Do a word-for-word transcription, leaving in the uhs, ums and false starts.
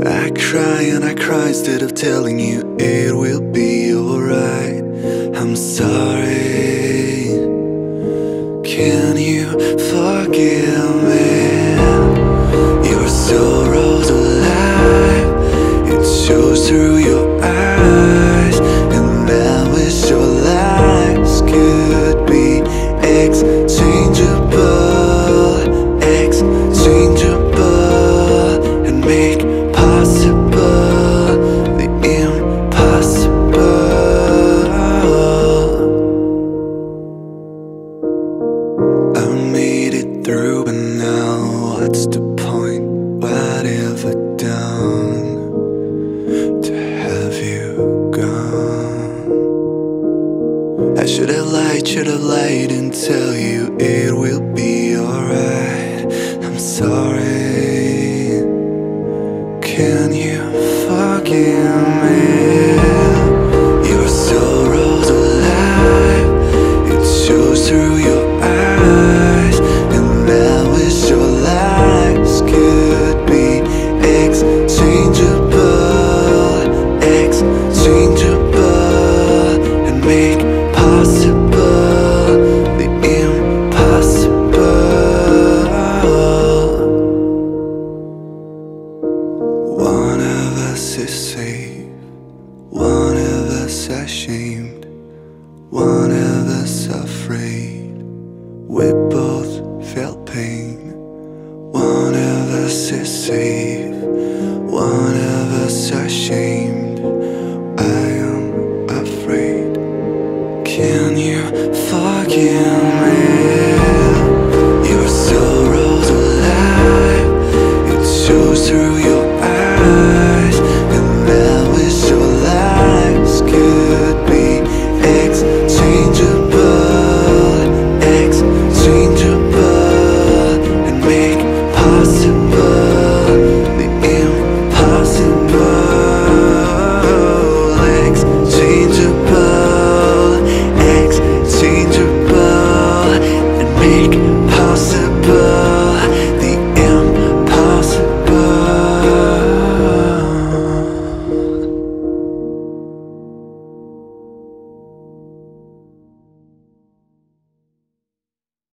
I cry and I cry instead of telling you it will be alright. I'm sorry. Can you forgive me? Your sorrow's alive. It shows through your eyes. And I wish your lives could be exchangeable, exchangeable, and make possible the impossible. I made it through, but now what's the point? What have I done to have you gone? I should have lied, should have lied and tell you it will be alright. I'm sorry. Can you forgive me? Your sorrow's alive. It shows through your eyes. And I wish your lives could be exchangeable, exchangeable, and make possible the impossible. One of us is safe, one of us ashamed, one of us afraid. We both felt pain. One of us is safe, one of us ashamed. I am afraid. Can you forgive me? Your sorrow's alive. It shows through your